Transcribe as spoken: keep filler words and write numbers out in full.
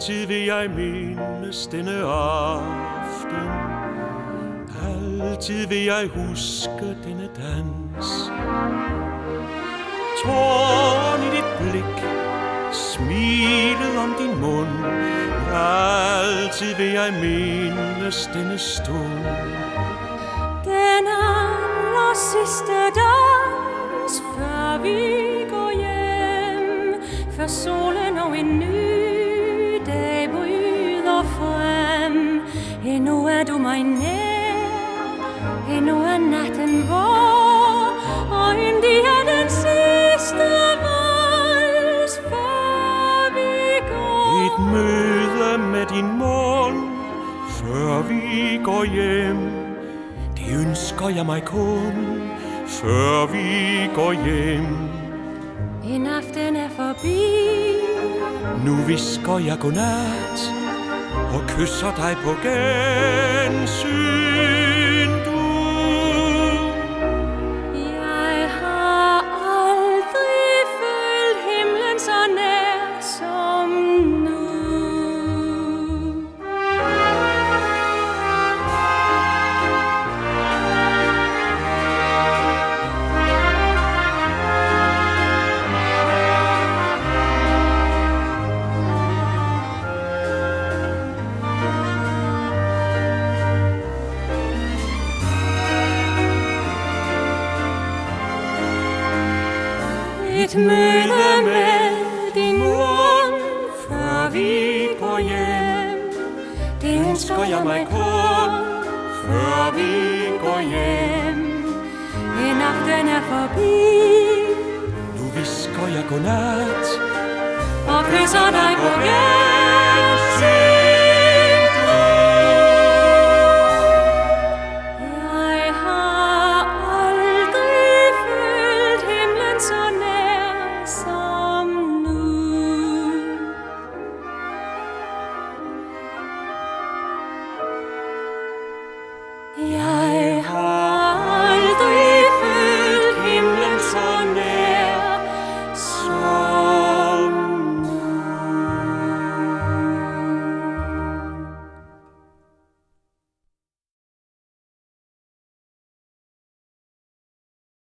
Altid vil jeg mindes denne aften. Altid vil jeg huske denne dans. Tåren i dit blik, smilet om din mund. Altid vil jeg mindes denne stund. Den aller sidste dans, før vi går hjem, før solen og en ny dag bryder frem. Endnu er du mig nær, endnu er natten vor, og yndig er den sidste vals, før vi går. Et møde med din mund, før vi går hjem. Det ønsker jeg mig kun, før vi går hjem. En aften er forbi. Nu visker jeg godnat og kysser dig på gensyn, du. Jeg har aldrig følt himlen så nær som nu. Et møde med din mund, før vi går hjem. Det ønsker jeg mig kun, før vi går hjem. En aften er forbi. Nu visker jeg godnat og kysser dig på gensyn.